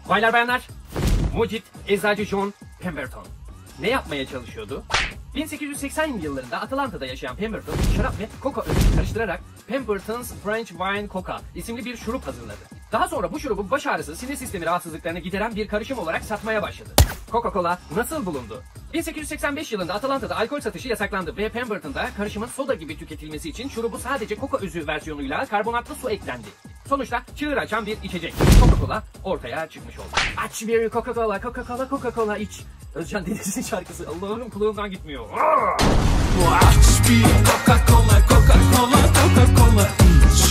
Baylar bayanlar, mucit eczacı John Pemberton ne yapmaya çalışıyordu? 1880 yıllarında Atlanta'da yaşayan Pemberton, şarap ve coca özünü karıştırarak Pemberton's French Wine Coca isimli bir şurup hazırladı. Daha sonra bu şurubu baş ağrısı, sinir sistemi rahatsızlıklarını gideren bir karışım olarak satmaya başladı. Coca-Cola nasıl bulundu? 1885 yılında Atlanta'da alkol satışı yasaklandı ve Pemberton'da karışımın soda gibi tüketilmesi için şurubu sadece coca özü versiyonuyla karbonatlı su eklendi. Sonuçta çığır açan bir içecek. Coca-Cola ortaya çıkmış oldu. Aç bir Coca-Cola, Coca-Cola, Coca-Cola iç. Özcan Deniz'in şarkısı Allah'ım kulağımdan gitmiyor. Aç bir Coca-Cola, Coca-Cola, Coca-Cola iç.